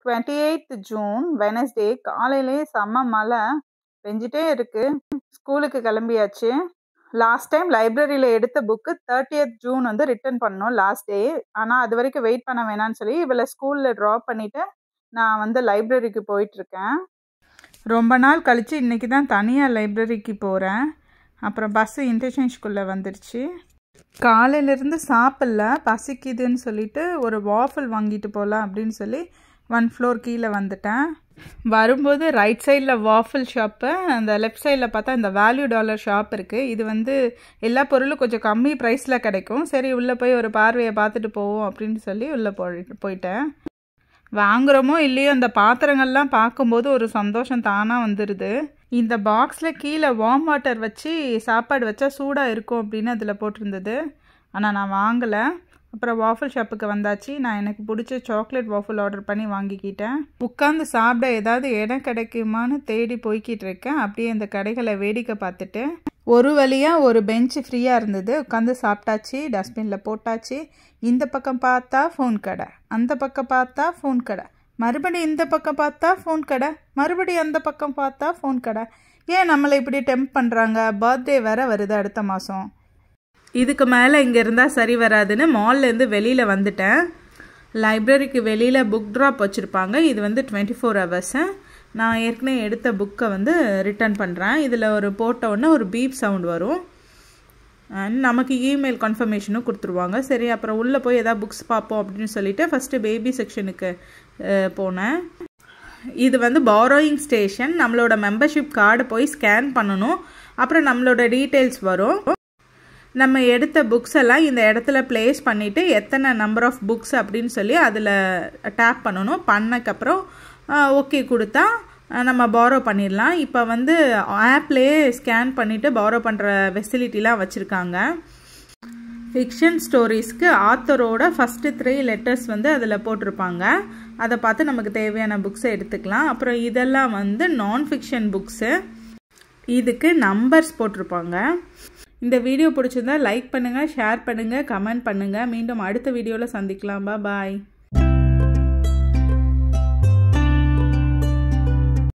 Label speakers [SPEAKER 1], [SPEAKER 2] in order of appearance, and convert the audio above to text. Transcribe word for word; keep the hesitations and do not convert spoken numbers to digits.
[SPEAKER 1] twenty-eighth June Wednesday காலையிலே செம்ம மழை பெஞ்சிட்டே இருக்கு. ஸ்கூலுக்கு கிளம்பியாச்சு. லாஸ்ட் டைம் லைப்ரரியில் எடுத்த புக்கு தேர்ட்டியத் ஜூன் வந்து ரிட்டர்ன் பண்ணோம் லாஸ்ட் டே. ஆனால் அது வரைக்கும் வெயிட் பண்ண வேணான்னு சொல்லி இவளை ஸ்கூலில் ட்ராப் பண்ணிவிட்டு நான் வந்து லைப்ரரிக்கு போயிட்டுருக்கேன். ரொம்ப நாள் கழித்து இன்றைக்கி தான் தனியாக லைப்ரரிக்கு போகிறேன். அப்புறம் பஸ்ஸு இன்டர்சேஞ்ச்குள்ளே வந்துடுச்சு. காலையிலேருந்து சாப்பிட்ல, பசிக்குதுன்னு சொல்லிட்டு ஒரு வாஃபிள் வாங்கிட்டு போகலாம் அப்படின்னு சொல்லி ஒன் ஃப்ளோர் கீழே வந்துட்டேன். வரும்போது ரைட் சைடில் வாஃபிள் ஷாப்பு, அந்த லெஃப்ட் சைடில் பார்த்தா இந்த வேல்யூ டாலர் ஷாப் இருக்குது. இது வந்து எல்லா பொருளும் கொஞ்சம் கம்மி ப்ரைஸில் கிடைக்கும். சரி உள்ளே போய் ஒரு பார்வையை பார்த்துட்டு போவோம் அப்படின்னு சொல்லி உள்ளே போயிட்டு போயிட்டேன். வாங்குகிறோமோ இல்லையோ அந்த பாத்திரங்கள்லாம் பார்க்கும்போது ஒரு சந்தோஷம் தானாக வந்துடுது. இந்த பாக்ஸில் கீழே வார்ம் வாட்டர் வச்சு சாப்பாடு வச்சா சூடாக இருக்கும் அப்படின்னு அதில் போட்டிருந்தது. ஆனால் நான் வாங்கலை. அப்புறம் வாஃபிள் ஷாப்புக்கு வந்தாச்சு. நான் எனக்கு பிடிச்ச சாக்லேட் வாஃபிள் ஆர்டர் பண்ணி வாங்கிக்கிட்டேன். உட்காந்து சாப்பிட ஏதாவது இடம் கிடைக்குமான்னு தேடி போய்கிட்டு இருக்கேன். அப்படியே இந்த கடைகளை வேடிக்கை பார்த்துட்டு ஒரு வழியாக ஒரு பெஞ்சு ஃப்ரீயாக இருந்தது. உட்காந்து சாப்பிட்டாச்சு, டஸ்ட்பினில் போட்டாச்சு. இந்த பக்கம் பார்த்தா ஃபோன் கடை, அந்த பக்கம் பார்த்தா ஃபோன் கடை, மறுபடியும் இந்த பக்கம் பார்த்தா ஃபோன் கடை, மறுபடியும் அந்த பக்கம் பார்த்தா ஃபோன் கடை. ஏன் நம்மளை இப்படி டெம்ப் பண்ணுறாங்க? பர்த்டே வேறு வருது அடுத்த மாதம். இதுக்கு மேலே இங்கே இருந்தால் சரி வராதுன்னு மால்லேருந்து வெளியில் வந்துட்டேன். லைப்ரரிக்கு வெளியில் புக் ட்ராப் வச்சுருப்பாங்க. இது வந்து டுவெண்ட்டி ஃபோர் ஹவர்ஸு. நான் ஏற்கனவே எடுத்த புக்கை வந்து ரிட்டர்ன் பண்ணுறேன். இதில் ஒரு போட்ட உடனே ஒரு பீப் சவுண்ட் வரும். நமக்கு இமெயில் கன்ஃபர்மேஷனும் கொடுத்துருவாங்க. சரி அப்புறம் உள்ளே போய் எதாவது புக்ஸ் பார்ப்போம் அப்படின்னு சொல்லிட்டு ஃபஸ்ட்டு பேபி செக்ஷனுக்கு போனேன். இது வந்து பாரோயிங் ஸ்டேஷன். நம்மளோட மெம்பர்ஷிப் கார்டை போய் ஸ்கேன் பண்ணணும். அப்புறம் நம்மளோட டீட்டெயில்ஸ் வரும். நம்ம எடுத்த புக்ஸ் எல்லாம் இந்த இடத்துல ப்ளேஸ் பண்ணிவிட்டு எத்தனை நம்பர் ஆஃப் புக்ஸ் அப்படின்னு சொல்லி அதில் டேப் பண்ணணும். பண்ணக்கப்புறம் ஓகே கொடுத்தா நம்ம பாரோ பண்ணிடலாம். இப்போ வந்து ஆப்லேயே ஸ்கேன் பண்ணிவிட்டு பாரோ பண்ணுற ஃபெசிலிட்டிலாம் வச்சுருக்காங்க. ஃபிக்ஷன் ஸ்டோரிஸ்க்கு ஆத்தரோட ஃபஸ்ட்டு த்ரீ லெட்டர்ஸ் வந்து அதில் போட்டிருப்பாங்க. அதை பார்த்து நமக்கு தேவையான புக்ஸை எடுத்துக்கலாம். அப்புறம் இதெல்லாம் வந்து நான் ஃபிக்ஷன் புக்ஸு. இதுக்கு நம்பர்ஸ் போட்டிருப்பாங்க. இந்த வீடியோ பிடிச்சிருந்தா லைக் பண்ணுங்கள், ஷேர் பண்ணுங்கள், கமெண்ட் பண்ணுங்கள். மீண்டும் அடுத்த வீடியோவில் சந்திக்கலாம். பாய்.